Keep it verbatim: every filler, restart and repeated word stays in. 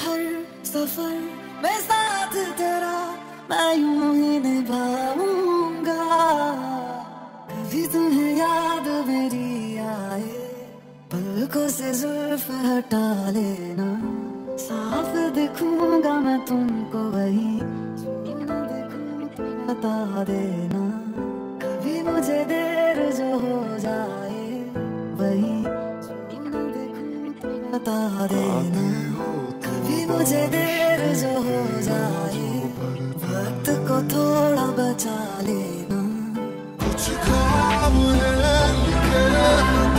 हर सफर में साथ तेरा मैं यूं ही निभाऊंगा। कभी तुम्हें याद मेरी आए पलकों से जुल्फ हटा लेना। साफ दिखूंगा मैं तुमको वही ना देखूं तो बता देना। कभी मुझे देर जो हो जाए वही ना देखूं तो बता देना। कभी मुझे देर जो हो जाए वक्त को थोड़ा बचा लेना। कुछ ख्वाब है